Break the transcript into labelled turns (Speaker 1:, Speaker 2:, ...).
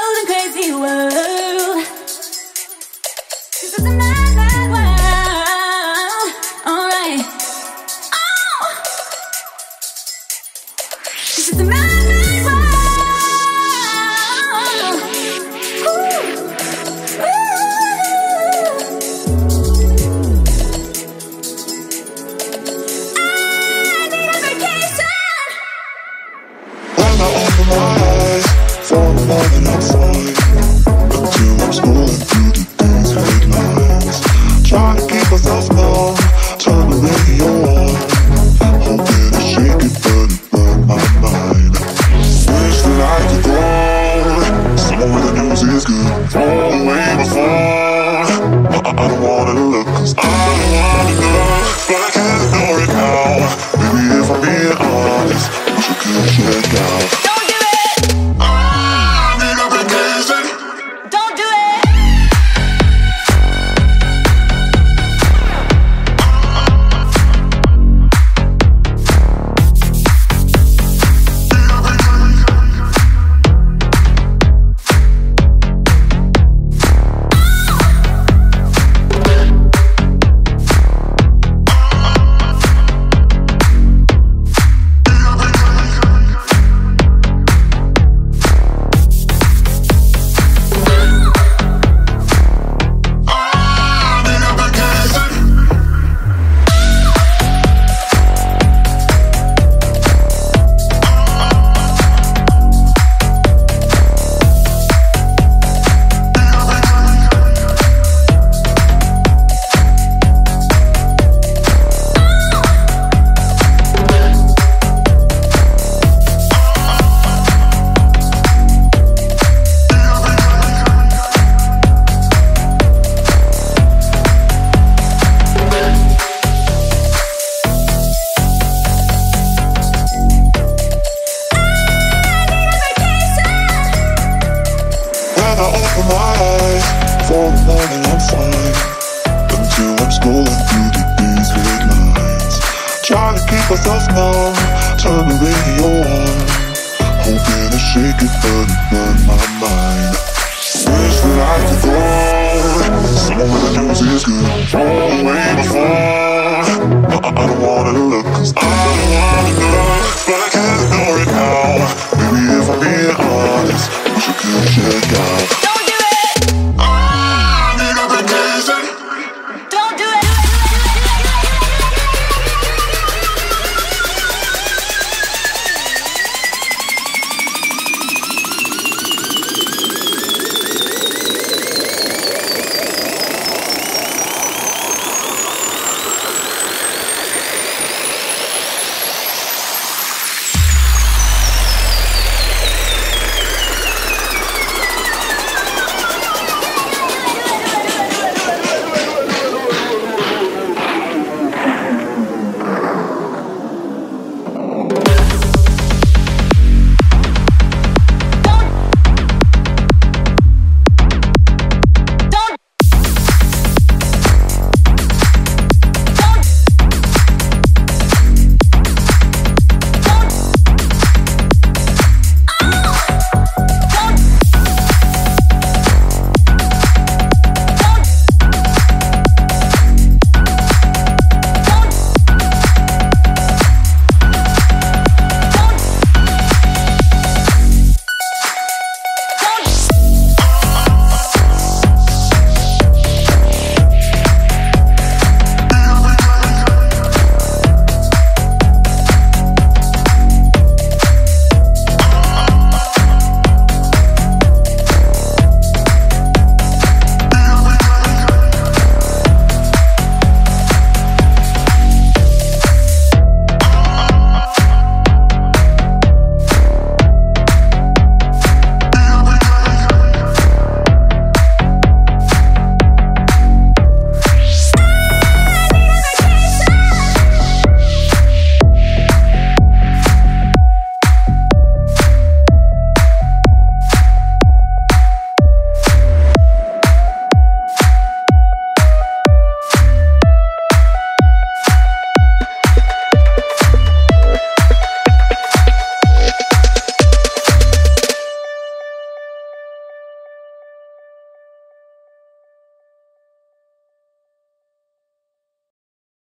Speaker 1: cold and crazy world. This is a mad, mad world. Alright. Oh! This is a mad, mad world. Ooh. Ooh. I need a vacation.
Speaker 2: When I open my eyes, for the morning I'm fine, until I'm scrolling through the day's headlines, trying to keep myself numb, turn the radio on, hoping to shake it but it burned my mind. Wish that I could go somewhere the news is good, throw away my phone. I don't wanna look, cause I don't wanna know, but I can't ignore it now. Maybe if I'm being honest, I wish I could check out.
Speaker 1: Don't do it.
Speaker 2: I need a vacation.
Speaker 1: Don't do it.
Speaker 2: I open my eyes, for the morning I'm fine, until I'm scrolling through the day's headlines, trying to keep myself numb, turn the radio on, hoping to shake it but it burned my mind. Wish that I could go somewhere the news is good, throw away my phone. I don't wanna look, cause I don't wanna know, but